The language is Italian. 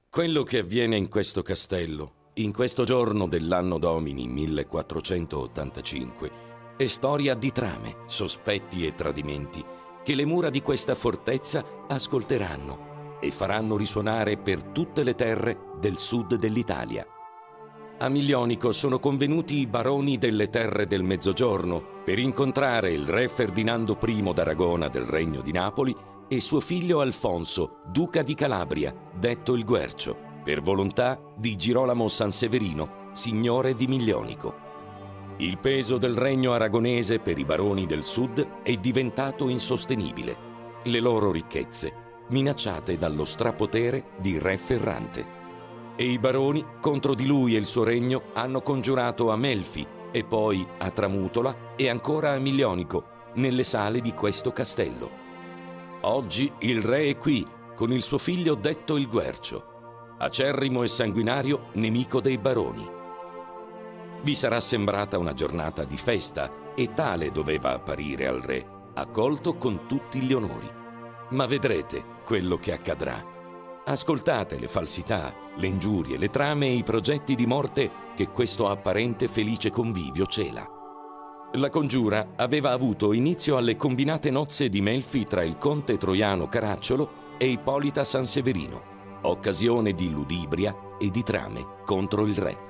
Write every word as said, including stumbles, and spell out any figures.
Quello che avviene in questo castello, in questo giorno dell'anno domini millequattrocentottantacinque, è storia di trame, sospetti e tradimenti che le mura di questa fortezza ascolteranno e faranno risuonare per tutte le terre del sud dell'Italia. A Miglionico sono convenuti i baroni delle terre del Mezzogiorno per incontrare il re Ferdinando primo d'Aragona del Regno di Napoli e suo figlio Alfonso, duca di Calabria, detto il Guercio, per volontà di Girolamo Sanseverino, signore di Miglionico. Il peso del regno aragonese per i baroni del sud è diventato insostenibile, le loro ricchezze minacciate dallo strapotere di re Ferrante. E i baroni contro di lui e il suo regno hanno congiurato a Melfi e poi a Tramutola e ancora a Miglionico, nelle sale di questo castello. Oggi il re è qui, con il suo figlio detto il Guercio, acerrimo e sanguinario nemico dei baroni. Vi sarà sembrata una giornata di festa e tale doveva apparire al re, accolto con tutti gli onori. Ma vedrete quello che accadrà. Ascoltate le falsità, le ingiurie, le trame e i progetti di morte che questo apparente felice convivio cela. La congiura aveva avuto inizio alle combinate nozze di Melfi tra il conte troiano Caracciolo e Ippolita Sanseverino, occasione di ludibria e di trame contro il re.